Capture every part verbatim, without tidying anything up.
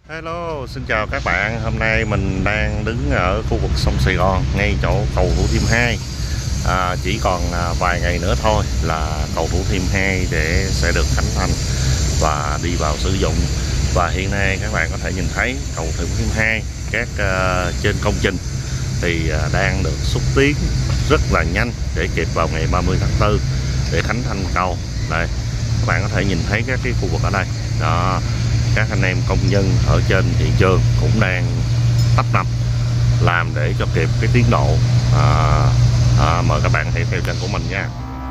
Hello, xin chào các bạn. Hôm nay mình đang đứng ở khu vực sông Sài Gòn, ngay chỗ cầu Thủ Thiêm hai. à, Chỉ còn vài ngày nữa thôi là cầu Thủ Thiêm hai để sẽ được khánh thành và đi vào sử dụng. Và hiện nay các bạn có thể nhìn thấy cầu Thủ Thiêm hai, các uh, trên công trình thì uh, đang được xúc tiến rất là nhanh để kịp vào ngày ba mươi tháng tư để khánh thành cầu. Đây, các bạn có thể nhìn thấy các cái khu vực ở đây đó. Các anh em công nhân ở trên hiện trường cũng đang tấp nập làm để cho kịp cái tiến độ. à, à, Mời các bạn hãy theo kênh của mình nha.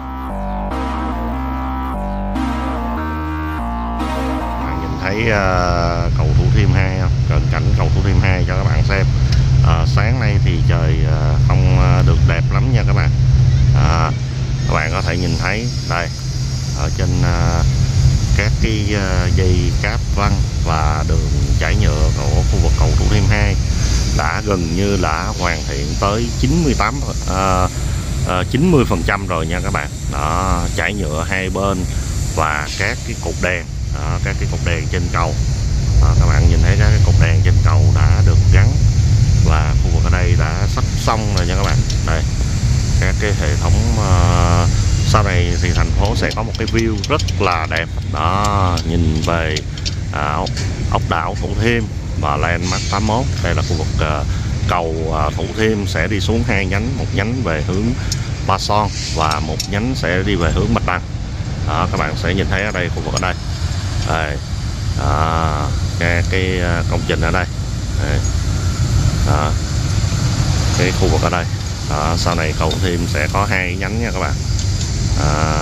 Bạn nhìn thấy uh, cầu Thủ Thiêm hai không? Cận cảnh cầu Thủ Thiêm hai cho các bạn xem. à, Sáng nay thì trời uh, không được đẹp lắm nha các bạn. à, Các bạn có thể nhìn thấy đây ở trên uh, các cái uh, dây cáp văng và đường trải nhựa của khu vực cầu Thủ Thiêm hai đã gần như là hoàn thiện tới chín mươi tám uh, uh, chín mươi phần trăm rồi nha các bạn. Đó, trải nhựa hai bên và các cái cột đèn, đó, các cái cột đèn trên cầu. Đó, các bạn nhìn thấy các cái cột đèn trên cầu đã được gắn và khu vực ở đây đã sắp xong rồi nha các bạn. Đây, các cái hệ thống uh, sau này thì thành phố sẽ có một cái view rất là đẹp đó, nhìn về à, ốc, ốc đảo Thủ Thiêm và landmark tám mốt. Đây là khu vực uh, cầu uh, Thủ Thiêm sẽ đi xuống hai nhánh, một nhánh về hướng Ba Son và một nhánh sẽ đi về hướng Bạch Đằng. Đó, các bạn sẽ nhìn thấy ở đây, khu vực ở đây, đây à, cái, cái công trình ở đây, đây. À, cái khu vực ở đây. Đó, sau này cầu Thủ Thiêm sẽ có hai nhánh nha các bạn. À,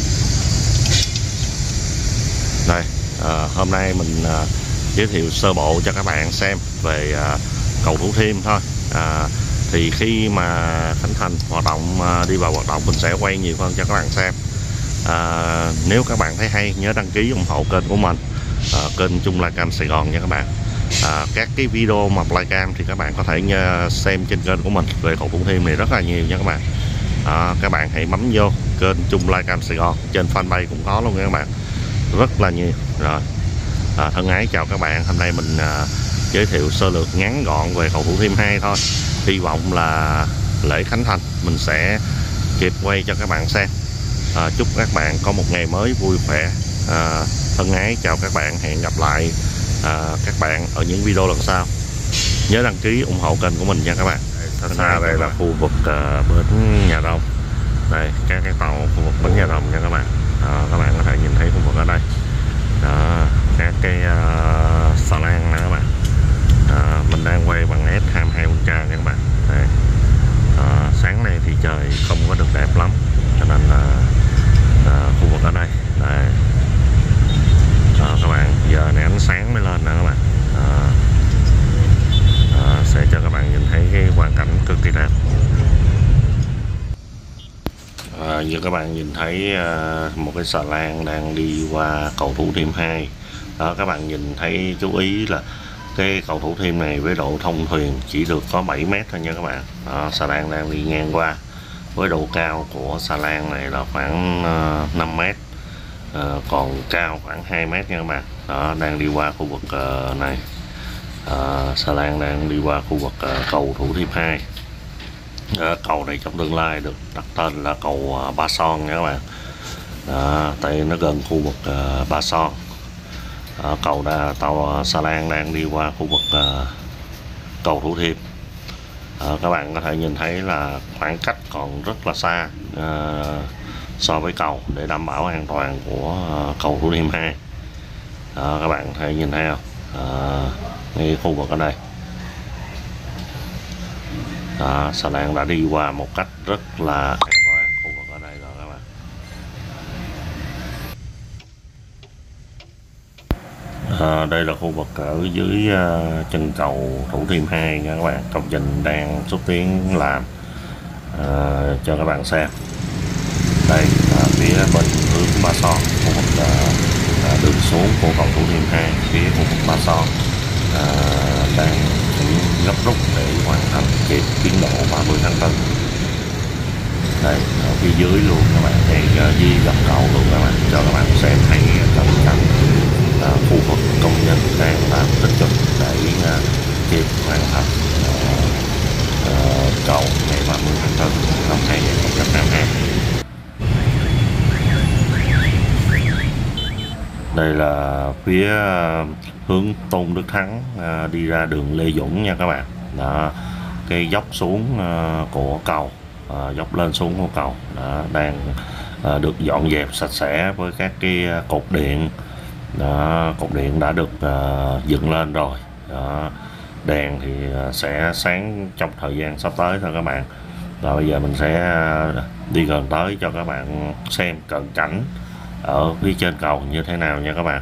đây à, hôm nay mình à, giới thiệu sơ bộ cho các bạn xem về à, cầu Thủ Thiêm thôi. à, thì khi mà khánh thành hoạt động, à, đi vào hoạt động, mình sẽ quay nhiều hơn cho các bạn xem. à, Nếu các bạn thấy hay, nhớ đăng ký ủng hộ kênh của mình, à, kênh Trung Livecam Sài Gòn nha các bạn. à, Các cái video mà Livecam thì các bạn có thể xem trên kênh của mình về cầu Thủ Thiêm này rất là nhiều nha các bạn. À, các bạn hãy bấm vô kênh Trung Livecam Sài Gòn, trên fanpage cũng có luôn nha các bạn, rất là nhiều rồi. à, Thân ái chào các bạn. Hôm nay mình à, giới thiệu sơ lược ngắn gọn về cầu Thủ Thiêm hai thôi. Hy vọng là lễ khánh thành mình sẽ kịp quay cho các bạn xem. à, Chúc các bạn có một ngày mới vui khỏe. à, Thân ái chào các bạn, hẹn gặp lại à, các bạn ở những video lần sau. Nhớ đăng ký ủng hộ kênh của mình nha các bạn. Xa xa đây là khu vực uh, bến Nhà Rồng. Đây, các cái tàu khu vực bến Nhà Rồng nha các bạn. à, Các bạn có thể nhìn thấy khu vực ở đây. Đó, các cái uh, xà lan nè các bạn. à, Mình đang quay bằng S hai mươi hai Ultra nha các bạn. Đây. À, sáng nay thì trời không có được đẹp lắm, cho nên là uh, khu vực ở đây. Đây. À, các bạn, giờ này ánh sáng mới lên nè các bạn. à, À, sẽ cho các bạn nhìn thấy cái hoàn cảnh cực kỳ đẹp. à, Như các bạn nhìn thấy à, một cái xà lan đang đi qua cầu Thủ Thiêm hai. Đó, các bạn nhìn thấy, chú ý là cái cầu Thủ Thiêm này với độ thông thuyền chỉ được có bảy mét thôi nha các bạn. Đó, xà lan đang đi ngang qua với độ cao của xà lan này là khoảng uh, năm mét, uh, còn cao khoảng hai mét nha các bạn. Đó, đang đi qua khu vực uh, này. À, xà lan đang đi qua khu vực uh, cầu Thủ Thiêm hai. à, Cầu này trong tương lai được đặt tên là cầu uh, Ba Son nha các bạn. à, Tại nó gần khu vực uh, Ba Son. à, Cầu đà, tàu uh, xà lan đang đi qua khu vực uh, cầu Thủ Thiêm. à, Các bạn có thể nhìn thấy là khoảng cách còn rất là xa uh, so với cầu, để đảm bảo an toàn của uh, cầu Thủ Thiêm hai. à, Các bạn có thể nhìn thấy không? À, ngay khu vực ở đây. Đó, xà lan đã đi qua một cách rất là an toàn khu vực ở đây rồi các bạn. À, đây là khu vực ở dưới uh, chân cầu Thủ Thiêm hai nha các bạn. Công trình đang xúc tiến làm uh, cho các bạn xem. Đây là phía bên hướng Ba Son, khu vực uh, đường xuống của cầu Thủ Thiêm hai, phía khu vực Ba Son. À, đang gấp rút để hoàn thành kịp tiến độ ba mươi tháng tư. Đây, ở phía dưới luôn các bạn, đây dưới gầm cầu luôn các bạn, cho các bạn xem thấy cận cảnh à, khu vực công nhân đang làm tích cực. là phía hướng Tôn Đức Thắng đi ra đường Lê Duẩn nha các bạn. Đó, cái dốc xuống của cầu, dốc lên xuống của cầu đó, đang được dọn dẹp sạch sẽ với các cái cột điện. Đó, cột điện đã được dựng lên rồi. Đó, đèn thì sẽ sáng trong thời gian sắp tới thôi các bạn. Rồi bây giờ mình sẽ đi gần tới cho các bạn xem cận cảnh ở phía trên cầu như thế nào nha các bạn.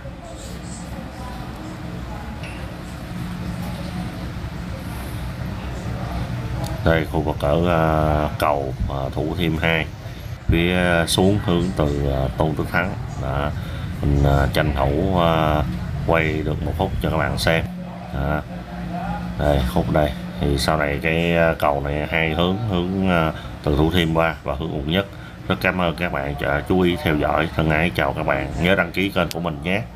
Đây khu vực ở uh, cầu uh, Thủ Thiêm hai, phía xuống hướng từ uh, Tôn Đức Thắng. Đó, mình uh, tranh thủ uh, quay được một phút cho các bạn xem. Đó, đây khúc đây thì sau này cái cầu này hai hướng, hướng uh, từ Thủ Thiêm qua và hướng Quận Nhất. Rất cảm ơn các bạn chú ý theo dõi. Thân ái chào các bạn, nhớ đăng ký kênh của mình nhé.